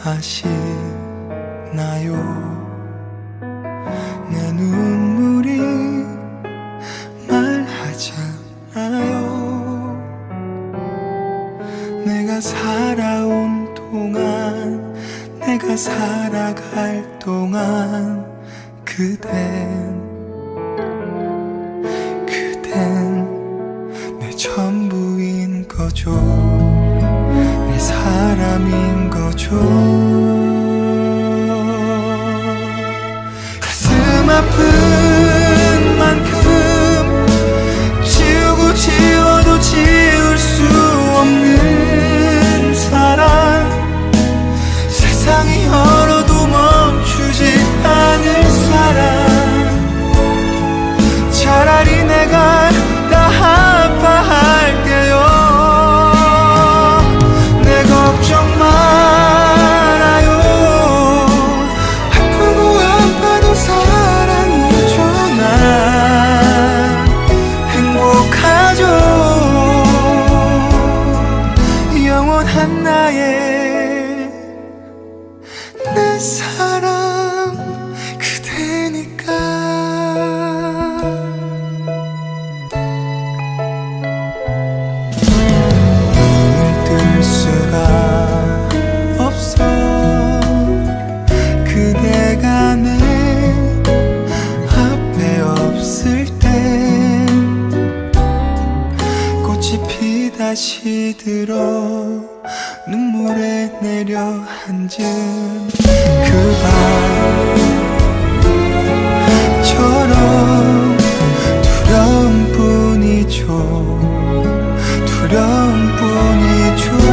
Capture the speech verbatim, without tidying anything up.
아시나요? 내 눈물이 말하잖아요. 내가 살아온 동안, 내가 살아갈 동안 그댄, 그댄 내 전부인 거죠. 내 사람인 거죠. 가슴 아픈 만큼 지우고 지워도 지울 수 없는 사랑, 세상이 얼어도 멈추지 않을 사랑. 차라리 내가 다 아파할게요. 내 걱정 말아요. 아프고 아파도 사랑이죠. 난 행복하죠. 영원한 나의 내 사랑 그대니까. 눈을 뜰 수가 없어. 그대가 내 앞에 없을 땐 꽃이 피다시 들어 눈물에 내려앉은 그 밤처럼 두려운 뿐이죠. 두려운 뿐이죠.